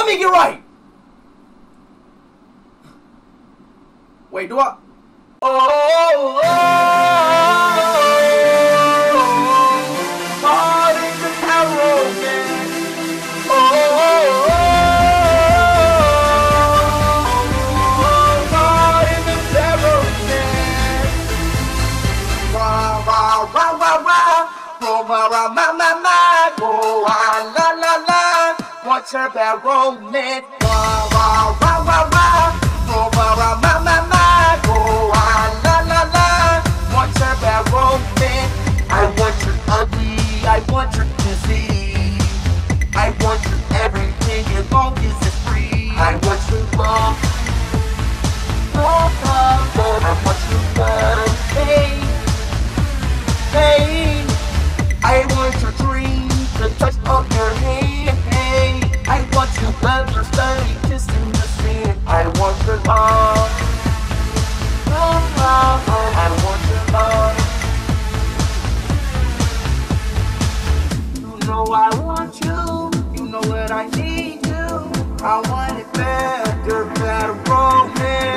let me get right. Wait, do I? Oh, heart is an arrogant. Heart is an arrogant. Rah, rah, rah, rah, rah. Rah, rah, rah, ma, ma, ma. Go, ah, la, la, la. What's your bad romance? Rah, rah, rah, rah, rah. Rah, rah, rah, ma, ma, ma. Go, ah, la, la, la. What's your bad romance? I want your ugly. I want your disease. I want your everything as long as it's free. I want your love. Love, love, love. I want your love. Hey, hey. I want your dream, the touch of your hand. Hey, I want your love, your study, kissing the sand. I want your love. Love, love, love. I want your love. You know I want you. You know that I need you. I want it better, better romance.